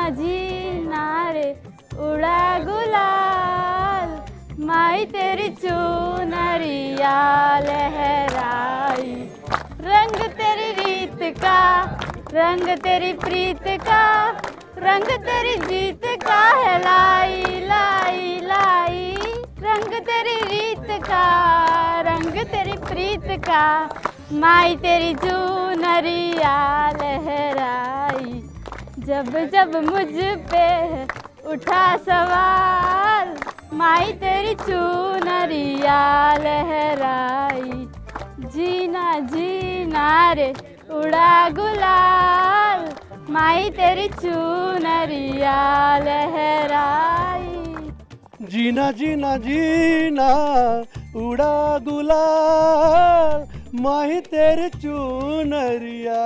जीना रे उड़ा गुलाल, माई तेरी चुनरिया लहराई। रंग तेरी रीत का, रंग तेरी प्रीत का, रंग तेरी जीत का है लाई लाई लाई। रंग तेरी रीत का, रंग तेरी प्रीत का, माई तेरी चुनरिया लहराई। जब जब मुझ पे उठा सवाल, माई तेरी चुनरिया लहराई। जीना जीना रे उड़ा गुलाल, माई तेरी चुनरिया लहराई। जीना जीना जीना उड़ा गुलाल, माही तेरी चुनरिया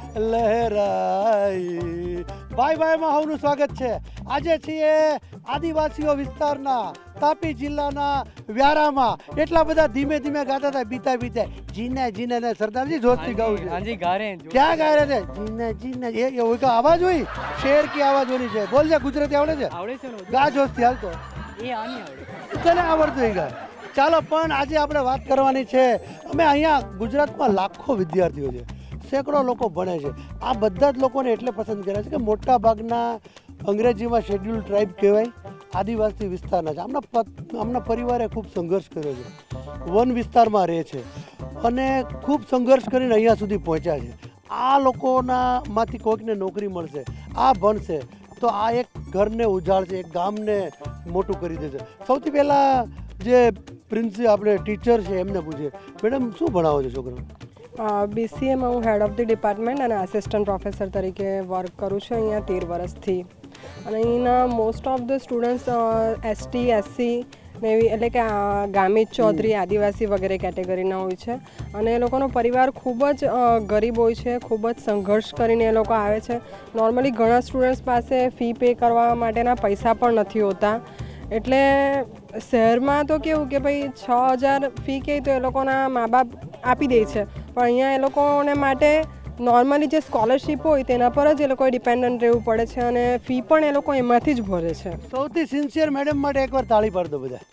लहराई। ભાઈ ભાઈમાં સૌનું સ્વાગત છે। આજે છીએ આદિવાસીઓ વિસ્તારના તાપી જિલ્લાના વ્યારામાં। એટલા બધા ધીમે ધીમે ગાતા હતા બીતા બીતા જીને જીને ને સરદારજી જોશથી ગાવું છે। हाँ जी गा रहे हैं। क्या गा रहे थे? जीने जीने ये वो का आवाज हुई, शेर की आवाज होनी चाहिए। बोल जा गुजराती आवड़े છે? आवड़े છે ને? ગા જોશથી હાલ તો એ આ નહીં આવડે। તને આવડતું હોય ગા। ચાલો પણ આજે આપણે વાત કરવાની છે। અમે અહીંયા ગુજરાતમાં લાખો વિદ્યાર્થીઓ છે, સેંકડો લોકો ભણે છે। આ બધા જ લોકોને એટલે પસંદ કર્યા છે કે મોટા ભાગના અંગ્રેજીમાં શેડ્યુલ ટ્રાઇબ કહેવાય, આદિવાસી વિસ્તારના છે। આમના પરિવારે ખૂબ સંઘર્ષ કર્યો છે, વન વિસ્તારમાં રહે છે અને ખૂબ સંઘર્ષ કરીને અહીંયા સુધી પહોંચ્યા છે। આ લોકોના માંથી કોઈકને નોકરી મળશે, આ ભણશે તો આ એક ઘરને ઉજાળશે, એક ગામને મોટું કરી દેશે। સૌથી પહેલાં જે પ્રિન્સિપલ આપણે ટીચર છે એમને પૂછીએ, મેડમ શું ભણાવો છો છોકરાઓ? BCAમાં હું હેડ ઓફ ધી ડિપાર્ટમેન્ટ અને આસિસ્ટન્ટ પ્રોફેસર તરીકે વર્ક કરું છું અહીંયા 13 વર્ષથી। અને અહીંના most of the students ST SC ને એવી એટલે કે ગામિત ચૌધરી આદિવાસી વગેરે કેટેગરીના હોય છે। અને એ લોકોનો પરિવાર ખૂબ જ ગરીબ હોય છે, ખૂબ જ સંઘર્ષ કરીને એ લોકો આવે છે। નોર્મલી ઘણા સ્ટુડન્ટ્સ પાસે ફી પે કરવા માટેના પૈસા પણ નથી હોતા। એટલે શહેરમાં તો કેવું કે ભાઈ 6000 ફી કહે તો એ લોકોના મા બાપ આપી દે છે, પણ અહીંયા એ લોકોને માટે નોર્મલી જે સ્કોલરશીપ હોય તેના પર જ એ લોકોએ ડિપેન્ડન્ટ રહેવું પડે છે અને ફી પણ એ લોકો એમાંથી જ ભરે છે। સૌથી સિન્સિયર મેડમ માટે એકવાર તાળી પાડી દો બધા।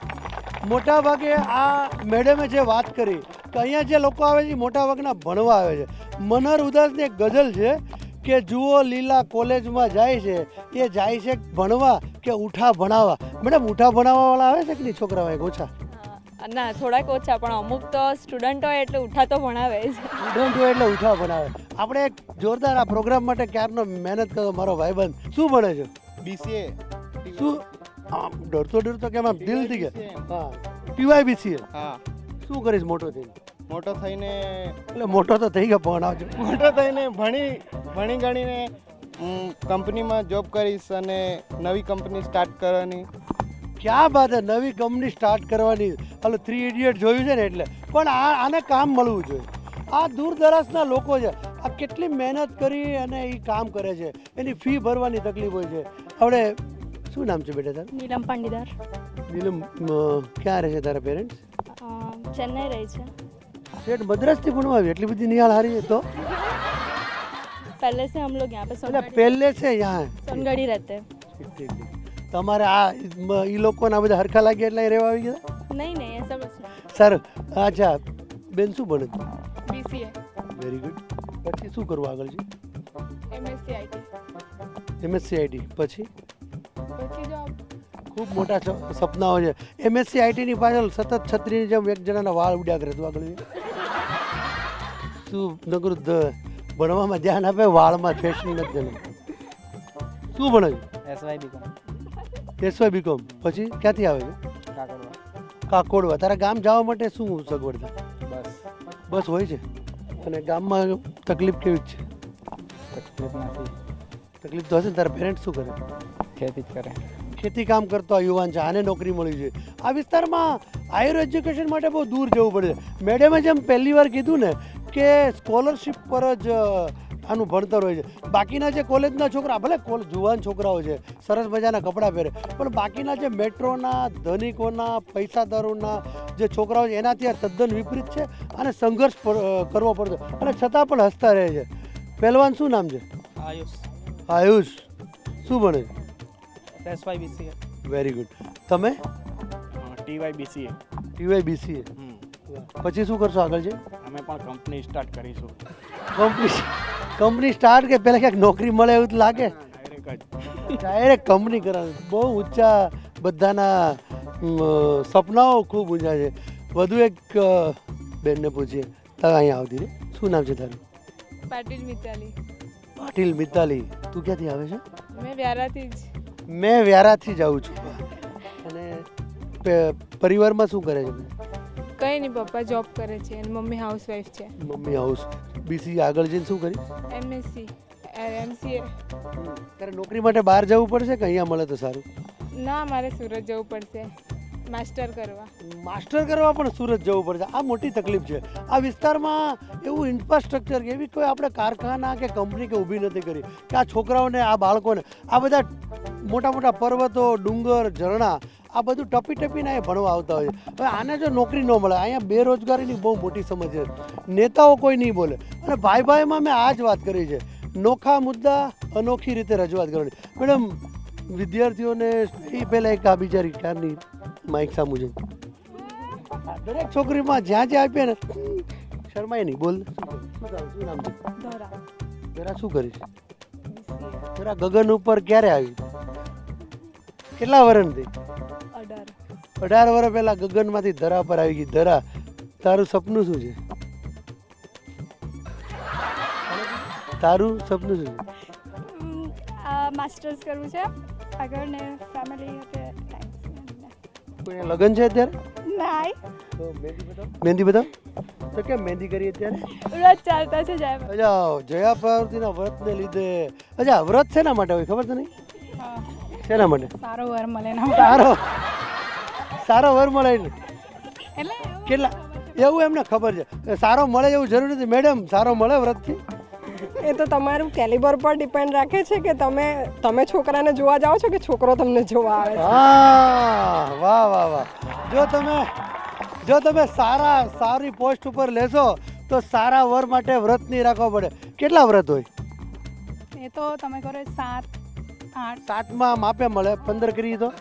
મોટા ભાગે આ મેડમે જે વાત કરી કે અહીંયા જે લોકો આવે છે મોટા ભાગના ભણવા આવે છે। મનહર ઉદાસની એક ગઝલ છે કે જુઓ લીલા કોલેજમાં જાય છે, એ જાય છે ભણવા કે ઉઠા ભણાવવા। મેડમ ઉઠા ભણાવવાવાળા આવે છે કે નહીં છોકરાઓ એક ઓછા? ના થોડાક ઓછા, પણ અમુક તો સ્ટુડન્ટ હોય એટલે ઉઠા તો ભણાવે જ। સ્ટુડન્ટ હોય એટલે ઉઠા ભણાવે। આપણે એક જોરદાર આ પ્રોગ્રામ માટે ક્યારનો મહેનત કરો મારો ભાઈબંધ। શું ભણે છો? BCA। શું આમ ડરતો કેમ આમ દિલથી કે? હા TY BCA। હા। શું કરીશ મોટો થઈને? મોટો થઈને એટલે મોટો તો થઈ ગયો, ભણાવજો। મોટો થઈને ભણી ગણીને કંપનીમાં જોબ કરીશ અને નવી કંપની સ્ટાર્ટ કરવાની। क्या बात है, नवी कंपनी स्टार्ट करवानी। हलो 3 इडियट જોયું છે ને એટલે પણ આને કામ મળવું જોઈએ। આ દૂર દરાજના લોકો છે, આ કેટલી મહેનત કરી અને એ કામ કરે છે, એની ફી ભરવાની તકલીફ હોય છે। આપણે શું નામ છે બેટા તારું? નીલમ પાંડીદાર। નીલમ ક્યાં રહે છે તારા પેરેન્ટ્સ? ચેન્નઈ રહે છે। શેઠ મદ્રાસથી ભણવા આવી એટલી બધી નિહાળ હારી है तो? पहले से हम लोग यहाँ पे पहले से यहाँ सोनगढ़ी रहते हैं। ठीक। તમારે આ એ લોકોના બધા હરખા લાગ્યા એટલે રહેવા આવી ગયા? नहीं नहीं ऐसा कुछ नहीं। સર અચ્છા બેન શું ભણે? BCA। Very good. પછી શું કરવું આગળ છે? MSc IT। MSc IT પછી job। ખૂબ મોટા સપનાઓ છે। MSc IT ની પાછળ સતત છત્રીની જેમ એક જણાના વાળ ઉડ્યા કરે તું આગળ શું નકરું ભણવામાં ધ્યાન આપે, વાળમાં ફેશન નથી ધ્યાન। શું ભણે છે? SY BCom પછી ક્યાંથી આવે છે? કાકોડવા। તારા ગામ જવા માટે શું સગવડ છે? બસ હોય છે। અને ગામમાં તકલીફ કેવી છે? તકલીફ તો હશે ને। તારા પેરેન્ટ્સ શું કરે? ખેતી જ કરે। ખેતી કામ કરતો આ યુવાન છે, આને નોકરી મળી છે। આ વિસ્તારમાં હાયર એજ્યુકેશન માટે બહુ દૂર જવું પડે છે। મેડમે જેમ પહેલી વાર કીધું ને કે સ્કોલરશિપ પર જ આનું ભણતર હોય છે। બાકીના જે કોલેજના છોકરા ભલે જુવાન છોકરાઓ છે, સરસ મજાના કપડાં પહેરે, પણ બાકીના જે મેટ્રોના ધનિકોના પૈસાદારોના જે છોકરાઓ છે એનાથી આ તદ્દન વિપરીત છે અને સંઘર્ષ કરવો પડતો અને છતાં પણ હસતા રહે છે। પહેલવાન શું નામ છે? આયુષ। આયુષ શું ભણે SY BCA વેરી ગુડ. તમે TY BCA TY BCA પછી શું કરશો આગળ છે? અમે પણ કંપની સ્ટાર્ટ કરીશું. કંપની સ્ટાર્ટ કે પહેલાં ક્યાંક નોકરી મળે એવું તો લાગે? ડાયરેક્ટ કંપની કરવાની. બહુ ઊંચા બધાના સપનાઓ ખૂબ ઊંચા છે. વધુ એક બેનને પૂછીએ. તારે અહીંયા આવતી રે, શું નામ છે તારું? પાટીલ મિતાલી. પાટીલ મિતાલી, તું ક્યાંથી આવે છે? મેં વ્યારાથી જ. મેં વ્યારાથી જ આવું છું. અને પરિવારમાં શું કરે છે? કંઈ નહીં, પપ્પા જોબ કરે છે અને મમ્મી હાઉસવાઈફ છે. Mummy house. BCA આગળ જઈને શું કરી? MSc MCA. તારે નોકરી માટે બહાર જવું પડશે કે અહીંયા મળે તો સારું? ના, મારે સુરત જવું પડશે માસ્ટર કરવા. માસ્ટર કરવા પણ સુરત જવું પડશે. આ મોટી તકલીફ છે. આ વિસ્તારમાં એવું ઇન્ફ્રાસ્ટ્રક્ચર કે એવી કોઈ આપણે કારખાના કે કંપની કે ઊભી નથી કરી કે આ છોકરાઓને આ બાળકોને આ બધા મોટા મોટા પર્વતો ડુંગર ઝરણા આ બધું ટપી ટપીને અહીંયા ભણવા આવતા હોય છે. હવે આને જો નોકરી ન મળે, અહીંયા બેરોજગારીની બહુ મોટી સમસ્યા છે. નેતાઓ કોઈ નહીં બોલે. અને ભાઈ ભાઈમાં મેં આ જ વાત કરી છે. નોખા મુદ્દા અનોખી રીતે રજૂઆત કરવાની. મેડમ વિદ્યાર્થીઓને એ પહેલાં એક આ બિચારી ક્યારની માઇક સામું છે. દરેક છોકરીમાં જ્યાં જ્યાં આપીએ ને શરમાય નહીં. બોલ, શું નામ છે? જરા શું કરીશ? જરા ગગન ઉપર ક્યારે આવી? કેટલા વર્ષથી? 18 વર્ષ પહેલા ગગનમાંથી ધરા પર આવી ગઈ. ધરા, તારું સપનું શું છે? તારું સપનું શું છે? માસ્ટર્સ કરવું છે આગળ ને ફેમિલી સાથે કોઈ લગ્ન છે અત્યારે? નાઈ. તો મહેંદી બતાવ. તો કેમ મહેંદી કરી અત્યારે? વ્રત ચાલતા છે જય. અચ્છા, જયા પાર્વતીના વ્રતને લીધે. અચ્છા, વ્રત શેના માટે હોય ખબર છે નહીં? શેના માટે? સારો વર મળે ને. સારો વર મળે ને. એટલે કેટલા એવું એમને ખબર છે. સારો મળે એવું જરૂરી નથી મેડમ. સારો મળે વ્રતથી. એ તો તમારું કેલિબર પર ડિપેન્ડ રાખે છે કે તમે છોકરાને જોવા જાઓ છો કે છોકરો તમને જોવા આવે છે. હા, વાહ વાહ વાહ. જો તમે સારી પોસ્ટ ઉપર લેશો તો સારા વર માટે વ્રત નહીં રાખવા પડે. કેટલા વ્રત હોય? એ તો તમે કરો 7 8. 7માં માપે મળે. 15 કરીએ તો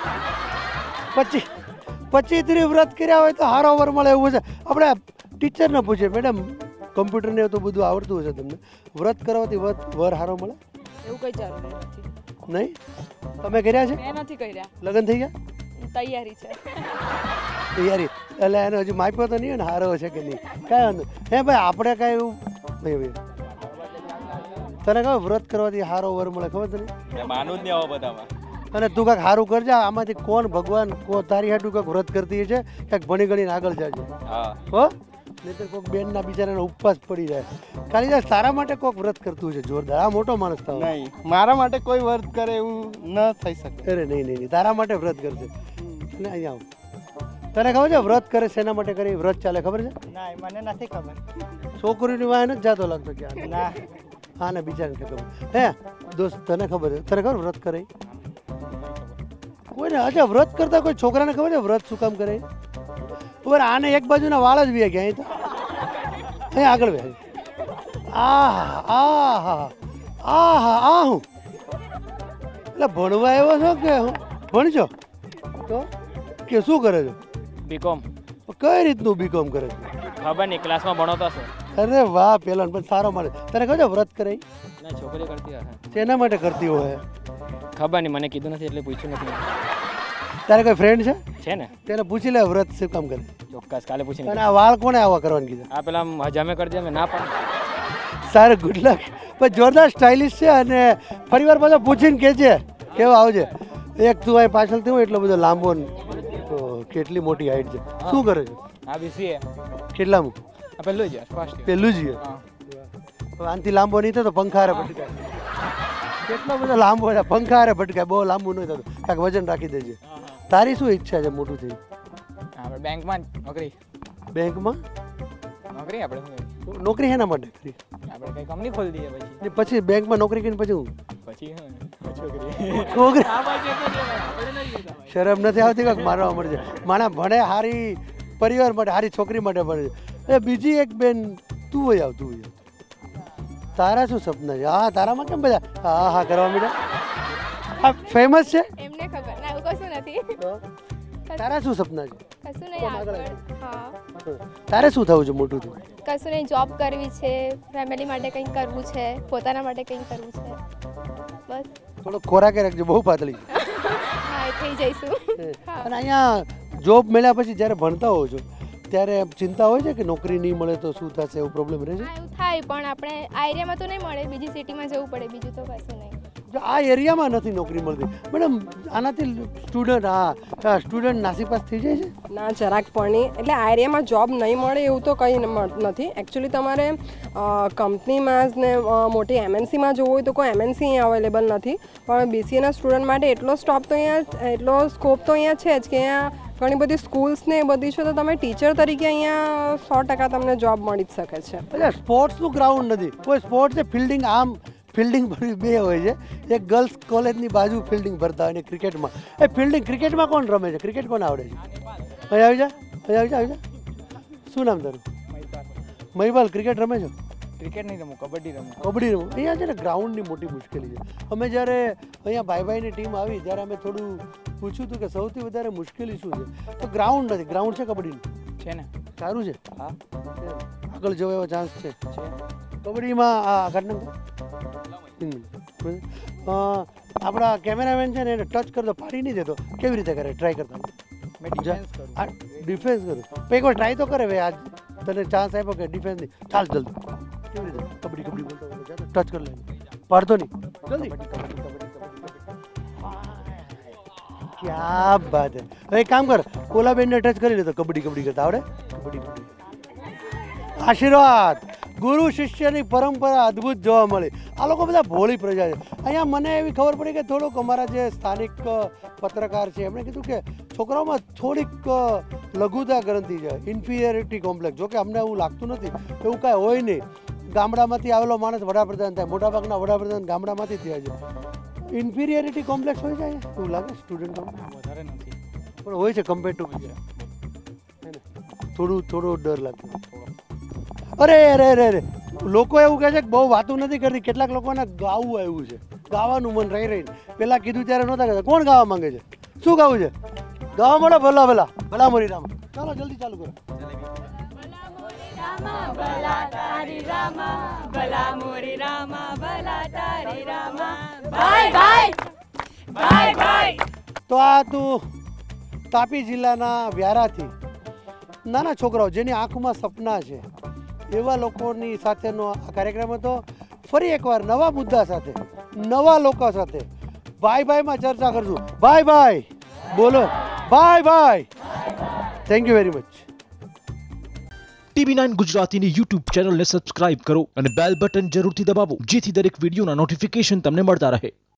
25 વ્રત કર્યા હોય તો સારો વર મળે એવું છે. આપણે ટીચરને પૂછીએ, મેડમ કમ્પ્યુટરને તો બધું આવડતું હશે તમને, વ્રત કરવાથી વર સારો મળે? એવું કંઈ જરૂરી નથી. નહીં? તમે કર્યા છે? મેં નથી કર્યા. લગ્ન થઈ ગયા? તૈયારી છે. તૈયારી એટલે એને હજુ માપ્યો તો નહીં ને સારો છે કે નહીં? કાંઈ વાંધો. હે ભાઈ, આપણે કાંઈ એવું નહીં. તને કહું વ્રત કરવાથી સારો વર મળે ખબર તને? માનું જ નહીં આવો બધામાં. અને તું કાંઈક સારું કરજે. આમાંથી કોણ ભગવાન તારી હાટું કાંઈક વ્રત કરતી છે, કાંઈક ભણી ગણીને આગળ જાજે. હો, નહીં તો કોઈક બેનના બિચારાને ઉપવાસ પડી જાય. ખાલી તારા માટે કોઈક વ્રત કરતું છે જોરદાર. આ મોટો માણસ થયો. નહીં, મારા માટે કોઈ વ્રત કરે એવું ન થઈ શકે. અરે નહીં, તારા માટે વ્રત કરશે. અને અહીંયા આવ. તને ખબર છે વ્રત કરે શેના માટે કરે? વ્રત ચાલે ખબર છે? ના, મને નથી ખબર. છોકરીની વાય નથી જાતો લાગતો ક્યાં? ના. હા ને, બિચારાને ખબર. હે દોસ્ત, તને ખબર છે? તને ખબર વ્રત કરે કોઈને? અચ્છા, વ્રત કરતા કોઈ છોકરાને ખબર છે વ્રત શું કામ કરે? ખબર? આને એક બાજુના વાળ જ વી ગયા. અહીં તો અહીં આગળ વે. આ હું એટલે ભણવા આવ્યો છો કે હું ભણજો તો કે શું કરે છો? બીકોમ. કઈ રીતનું બીકોમ કરે છે? ખબર નહીં, ક્લાસમાં ભણતો હશે. અરે વાહ, પેલા પણ સારો મળે. તને ખબર છે વ્રત કરે? ના, છોકરી કરતી હશે. શેના માટે કરતી હોય? ખબર નહીં, મને કીધું નથી એટલે પૂછ્યું નથી. તારે કોઈ ફ્રેન્ડ છે? છે ને, તેને પૂછી લે વ્રત શું કામ કરે. ચોક્કસ કાલે પૂછીને. અને આ વાળ કોને આવા કરવાનું કીધું? આ પેલા હજામે કરી દે, મેં ના પણ. સારું, ગુડ લક. પણ જોરદાર સ્ટાઇલિશ છે. અને ફરીવાર પાછો પૂછીને કહેજે કેવો આવજે. એક તું અહીં પાછળથી હોય એટલો બધો લાંબો કેટલી મોટી હાઈટ છે. શું કરે છે? આ BCA. કેટલામું? આ પહેલું જ ફર્સ્ટ. પહેલું જ. આનાથી લાંબો નહીં થતો, પંખારે ભટકાય. કેટલો બધો લાંબો છે, પંખારે ભટકાય. બહુ લાંબુ નહીં થતું. કાંઈક વજન રાખી દેજે. તારી શું ઈચ્છા છે મોટું થઈ? આપણે બેંકમાં નોકરી. બેંકમાં નોકરી? આપણે નોકરી શેના માટે કરી? આપણે કઈ કંપની ખોલી દઈએ પછી. પછી બેંકમાં નોકરી કરીને પછી હું પછી છોકરી શરમ નથી આવતી? કાંઈક મારવા મળશે. માણા ભણે સારી પરિવાર માટે, સારી છોકરી માટે ભણે છે. એ બીજી એક બેન, તું હોય આવ. તારા શું સપના છે? હા, તારામાં કેમ બધા હા કરવા માંડ્યા? આ ફેમસ છે? એમને ખબર ના, એવું કશું નથી. તો તારા શું સપના છે? કશું નહીં આગળ. હા, તારે શું થવું છે મોટું થયું? કશું નહીં, જોબ કરવી છે, ફેમિલી માટે કંઈક કરવું છે, પોતાના માટે કંઈક કરવું છે, બસ. થોડો ખોરાકે રાખજો, બહુ પાતળી છે. હા, એ થઈ જઈશું. હા. અને અહીંયા જોબ મળ્યા પછી જ્યારે ભણતા હોવ છો ત્યારે ચિંતા હોય છે કે નોકરી નહીં મળે તો શું થશે, એવો પ્રોબ્લેમ રહે છે? હા, એવું થાય, પણ આપણે આ એરિયામાં તો નહીં મળે, બીજી સિટીમાં જવું પડે, બીજું તો કશું નહીં. જો આ એરિયામાં નથી નોકરી મળતી મેડમ, આનાથી સ્ટુડન્ટ નાસીપાસ થઈ જાય છે? ના, જરાક પણ નહીં. એટલે આ એરિયામાં જોબ નહીં મળે એવું તો કંઈ નથી. એકચ્યુઅલી તમારે કંપનીમાં ને મોટી એમએનસીમાં જવું હોય તો કોઈ એમએનસી અહીંયા અવેલેબલ નથી, પણ બીસીએના સ્ટુડન્ટ માટે એટલો સ્કોપ તો અહીંયા છે જ કે અહીંયા ઘણી બધી સ્કૂલ્સ ને એ બધી છે, તો તમે ટીચર તરીકે અહીંયા 100% તમને જોબ મળી જ શકે છે. એટલે સ્પોર્ટ્સનું ગ્રાઉન્ડ નથી, કોઈ સ્પોર્ટ્સ છે ફિલ્ડિંગ, આમ ફિલ્ડિંગ બે હોય છે, એક ગર્લ્સ કોલેજની બાજુ ફિલ્ડિંગ ભરતા હોય ને ક્રિકેટમાં. એ ફિલ્ડિંગ ક્રિકેટમાં કોણ રમે છે? ક્રિકેટ કોને આવડે છે? અહીં આવી જા, અહીં આવી જા. શું નામ તારું? મહિપાલ. ક્રિકેટ રમે છો? ક્રિકેટ નહીં રમું, કબડ્ડી રમું. કબડ્ડી રમો. અહીંયા છે ને ગ્રાઉન્ડની મોટી મુશ્કેલી છે. અમે જ્યારે અહીંયા ભાઈ ભાઈની ટીમ આવી ત્યારે અમે થોડું પૂછ્યું હતું કે સૌથી વધારે મુશ્કેલી શું છે, તો ગ્રાઉન્ડ નથી. ગ્રાઉન્ડ છે કબડ્ડીનું? છે ને. સારું છે? હા, આગળ જવો એવો ચાન્સ છે કબડ્ડીમાં. આ ઘટના આપણા કેમેરામેન છે ને એને ટચ કરતો પાડી નહીં દેતો, કેવી રીતે કરે? ટ્રાય કરતા મેં ડિફેન્સ કરું. ડિફેન્સ કરું પણ એક વાર ટ્રાય તો કરે. ભાઈ આજ તને ચાન્સ આપ્યો કે ડિફેન્સ નહીં, ચાલ જલ્દી. કેવી રીતે? કબડ્ડી કબડ્ડી બોલતો ટચ કરી લે, પાડતો નહીં, જલ્દી. ક્યા બાત હે. હવે એક કામ કર, ઓલા બેનને ટચ કરી લે તો કબડ્ડી કબડ્ડી કરતા આવડે. કબડ્ડી કબડ્ડી. આશીર્વાદ. ગુરુ શિષ્યની પરંપરા અદ્ભુત જોવા મળી. આ લોકો બધા ભોળી પ્રજા છે. અહીંયા મને એવી ખબર પડી કે થોડુંક અમારા જે સ્થાનિક પત્રકાર છે એમણે કીધું કે છોકરાઓમાં થોડીક લઘુતા ગ્રંથિ છે, ઇન્ફિરિયરિટી કોમ્પ્લેક્સ. જોકે અમને એવું લાગતું નથી, એવું કાંઈ હોય નહીં. ગામડામાંથી આવેલો માણસ વડાપ્રધાન થાય, મોટાભાગના વડાપ્રધાન ગામડામાંથી થયા છે. ઇન્ફિરિયરિટી કોમ્પ્લેક્સ હોય છે એવું લાગે સ્ટુડન્ટોને? વધારે નથી, પણ હોય છે કમ્પેર ટુ બીજા. થોડો ડર લાગતો. અરે અરે અરે અરે, લોકો એવું કહે છે કે બહુ વાતું નથી કરતી. કેટલાક લોકોને ગાવું આવ્યું છે, ગાવાનું મન રહી રહીને. પેલા કીધું ત્યારે નહોતા કહેતા. કોણ ગાવા માંગે છે? શું ગાવું છે? ગાવા મળે ભલા ભલા ભલા મોરી રામ. ચાલો જલ્દી ચાલુ કરો. તો આ તું તાપી જિલ્લાના વ્યારાથી નાના છોકરાઓ જેની આંખમાં સપના છે એવા લોકોની સાથેનો આ કાર્યક્રમ હતો. ફરી એકવાર નવા મુદ્દા સાથે, નવા લોકો સાથે ભાઈ ભાઈમાં ચર્ચા કરશું. ભાઈ ભાઈ બોલો, ભાઈ ભાઈ. Thank you very much. TV9 ગુજરાતીની YouTube ચેનલને સબસ્ક્રાઇબ કરો અને બેલ બટન જરૂરથી દબાવો, જેથી દરેક વિડીયોના નોટિફિકેશન તમને મળતા રહે.